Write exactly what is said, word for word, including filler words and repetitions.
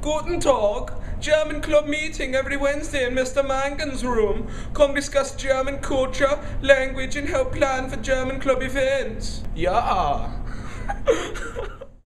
Guten Tag. German club meeting every Wednesday in Mister Mangan's room. Come discuss German culture, language and help plan for German club events. Yeah.